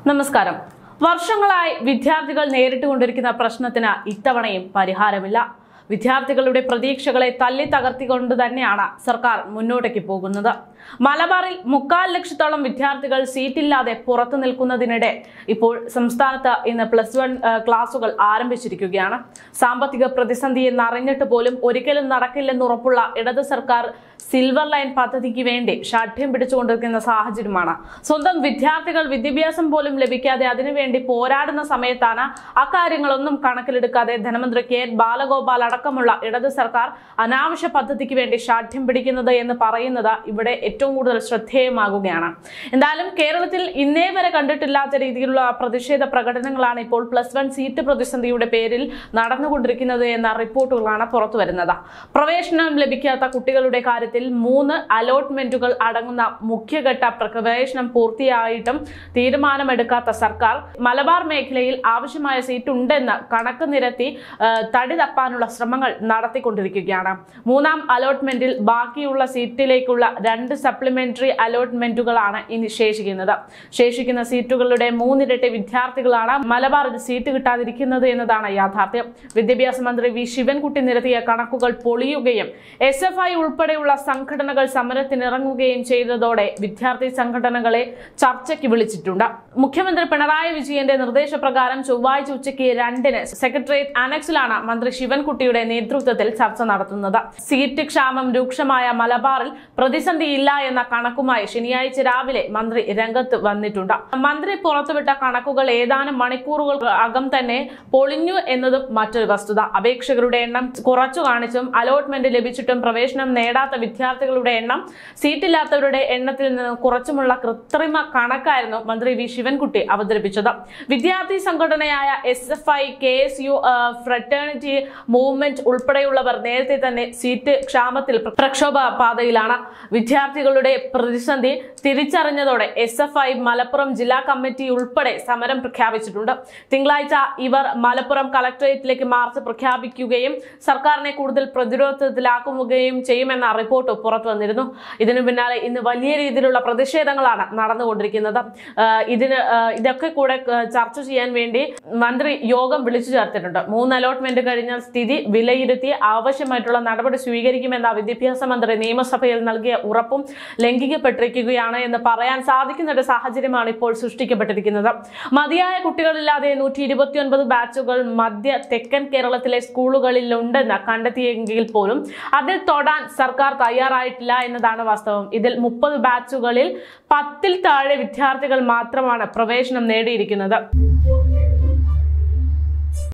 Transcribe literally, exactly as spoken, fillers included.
നമസ്കാരം. വർഷങ്ങളായി വിദ്യാർത്ഥികൾ നേരിട്ടുകൊണ്ടിരിക്കുന്ന പ്രശ്നത്തിന് ഇത്തവണയും പരിഹാരമില്ല. വിദ്യാർത്ഥികളുടെ പ്രതീക്ഷകളെ തല്ലി തകർത്തിക്കൊണ്ട് തന്നെയാണ് സർക്കാർ മുന്നോട്ടേക്ക് പോകുന്നത്. മലബാറിൽ മുക്കാൽ ലക്ഷത്തോളം വിദ്യാർത്ഥികൾ സീറ്റില്ലാതെ പുറത്തു നിൽക്കുന്നതിനിടെ ഇപ്പോൾ സംസ്ഥാനത്ത് ഇന്ന് പ്ലസ് വൺ ക്ലാസുകൾ ആരംഭിച്ചിരിക്കുകയാണ്. സാമ്പത്തിക പ്രതിസന്ധി എന്നറിഞ്ഞിട്ട് പോലും ഒരിക്കലും നടക്കില്ലെന്ന് ഉറപ്പുള്ള ഇടത് സർക്കാർ സിൽവർ ലൈൻ പദ്ധതിക്ക് വേണ്ടി ഷാഠ്യം പിടിച്ചുകൊണ്ടിരിക്കുന്ന സാഹചര്യമാണ്. സ്വന്തം വിദ്യാർത്ഥികൾ വിദ്യാഭ്യാസം പോലും ലഭിക്കാതെ അതിനുവേണ്ടി പോരാടുന്ന സമയത്താണ് അക്കാര്യങ്ങളൊന്നും കണക്കിലെടുക്കാതെ ധനമന്ത്രി കെ ബാലഗോപാൽ അടക്കമുള്ള ഇടത് സർക്കാർ അനാവശ്യ പദ്ധതിക്ക് വേണ്ടി ഷാഠ്യം പിടിക്കുന്നത് എന്ന് പറയുന്നത് ഇവിടെ ഏറ്റവും കൂടുതൽ ശ്രദ്ധേയമാകുകയാണ്. എന്തായാലും കേരളത്തിൽ ഇന്നേ വരെ കണ്ടിട്ടില്ലാത്ത രീതിയിലുള്ള പ്രതിഷേധ പ്രകടനങ്ങളാണ് ഇപ്പോൾ പ്ലസ് വൺ സീറ്റ് പ്രതിസന്ധിയുടെ പേരിൽ നടന്നുകൊണ്ടിരിക്കുന്നത് എന്ന റിപ്പോർട്ടുകളാണ് പുറത്തു വരുന്നത്. പ്രവേശനം ലഭിക്കാത്ത കുട്ടികളുടെ കാര്യത്തിൽ മൂന്ന് അലോട്ട്മെന്റുകൾ അടങ്ങുന്ന മുഖ്യഘട്ട പ്രവേശനം പൂർത്തിയായിട്ടും തീരുമാനമെടുക്കാത്ത സർക്കാർ മലബാർ മേഖലയിൽ ആവശ്യമായ സീറ്റ് ഉണ്ടെന്ന് കണക്ക് നിരത്തി തടി തപ്പാനുള്ള ശ്രമങ്ങൾ നടത്തിക്കൊണ്ടിരിക്കുകയാണ്. മൂന്നാം അലോട്ട്മെന്റിൽ ബാക്കിയുള്ള സീറ്റിലേക്കുള്ള രണ്ട് സപ്ലിമെന്ററി അലോട്ട്മെന്റുകളാണ് ഇനി ശേഷിക്കുന്നത്. ശേഷിക്കുന്ന സീറ്റുകളുടെ മൂന്നിരട്ടി വിദ്യാർത്ഥികളാണ് മലബാറിൽ സീറ്റ് കിട്ടാതിരിക്കുന്നത് എന്നതാണ് യാഥാർത്ഥ്യം. വിദ്യാഭ്യാസ മന്ത്രി വി ശിവൻകുട്ടി നിരത്തിയ കണക്കുകൾ പൊളിയുകയും എസ് എഫ് ഐ ഉൾപ്പെടെയുള്ള സംഘടനകൾ സമരത്തിനിറങ്ങുകയും ചെയ്തതോടെ വിദ്യാർത്ഥി സംഘടനകളെ ചർച്ചയ്ക്ക് വിളിച്ചിട്ടുണ്ട്. മുഖ്യമന്ത്രി പിണറായി വിജയന്റെ നിർദ്ദേശപ്രകാരം ചൊവ്വാഴ്ച ഉച്ചയ്ക്ക് രണ്ടിന് സെക്രട്ടേറിയറ്റ് അനക്സിലാണ് മന്ത്രി ശിവൻകുട്ടിയുടെ നേതൃത്വത്തിൽ ചർച്ച നടത്തുന്നത്. സീറ്റ് ക്ഷാമം രൂക്ഷമായ മലബാറിൽ പ്രതിസന്ധിയില്ല എന്ന കണക്കുമായി ശനിയാഴ്ച രാവിലെ മന്ത്രി രംഗത്ത് വന്നിട്ടുണ്ട്. മന്ത്രി പുറത്തുവിട്ട കണക്കുകൾ ഏതാനും മണിക്കൂറുകൾ അകം തന്നെ പൊളിഞ്ഞു എന്നതും മറ്റൊരു വസ്തുത. അപേക്ഷകരുടെ എണ്ണം കുറച്ചു കാണിച്ചും അലോട്ട്മെന്റ് ലഭിച്ചിട്ടും പ്രവേശനം നേടാത്ത വിദ്യാർത്ഥികളുടെ എണ്ണം സീറ്റില്ലാത്തവരുടെ എണ്ണത്തിൽ നിന്ന് കുറച്ചുമുള്ള കൃത്രിമ കണക്കായിരുന്നു മന്ത്രി വി ശിവൻകുട്ടി അവതരിപ്പിച്ചത്. വിദ്യാർത്ഥി സംഘടനയായ S F I, K S U, fraternity movement ഉൾപ്പെടെയുള്ളവർ നേരത്തെ തന്നെ സീറ്റ് ക്ഷാമത്തിൽ പ്രക്ഷോഭ പാതയിലാണ്. വിദ്യാർത്ഥികളുടെ പ്രതിസന്ധി തിരിച്ചറിഞ്ഞതോടെ എസ് എഫ് ഐ മലപ്പുറം ജില്ലാ കമ്മിറ്റി ഉൾപ്പെടെ സമരം പ്രഖ്യാപിച്ചിട്ടുണ്ട്. തിങ്കളാഴ്ച ഇവർ മലപ്പുറം കളക്ടറേറ്റിലേക്ക് മാർച്ച് പ്രഖ്യാപിക്കുകയും സർക്കാരിനെ കൂടുതൽ പ്രതിരോധത്തിലാക്കുകയും ചെയ്യുമെന്ന റിപ്പോർട്ട് പുറത്തു വന്നിരുന്നു. ഇതിനു പിന്നാലെ ഇന്ന് വലിയ രീതിയിലുള്ള പ്രതിഷേധങ്ങളാണ് നടന്നുകൊണ്ടിരിക്കുന്നത്. ഇതിന് ഇതൊക്കെ കൂടെ ചർച്ച ചെയ്യാൻ വേണ്ടി മന്ത്രി യോഗം വിളിച്ചു ചേർത്തിട്ടുണ്ട്. മൂന്ന് അലോട്ട്മെന്റ് കഴിഞ്ഞാൽ സ്ഥിതി വിലയിരുത്തി ആവശ്യമായിട്ടുള്ള നടപടി സ്വീകരിക്കുമെന്ന വിദ്യാഭ്യാസ മന്ത്രി നിയമസഭയിൽ നൽകിയ ഉറപ്പും ലംഘിക്കപ്പെട്ടിരിക്കുകയാണ് എന്ന് പറയാൻ സാധിക്കുന്ന ഒരു സാഹചര്യമാണ് ഇപ്പോൾ സൃഷ്ടിക്കപ്പെട്ടിരിക്കുന്നത്. മതിയായ കുട്ടികളില്ലാതെ നൂറ്റി ഇരുപത്തി ഒൻപത് ബാച്ചുകൾ മധ്യ തെക്കൻ കേരളത്തിലെ സ്കൂളുകളിൽ ഉണ്ടെന്ന് കണ്ടെത്തിയെങ്കിൽ പോലും അതിൽ തൊടാൻ സർക്കാർ തയ്യാറായിട്ടില്ല എന്നതാണ് വാസ്തവം. ഇതിൽ മുപ്പത് ബാച്ചുകളിൽ പത്തിൽ താഴെ വിദ്യാർത്ഥികൾ മാത്രമാണ് പ്രവേശനം നേടിയിരിക്കുന്നത്.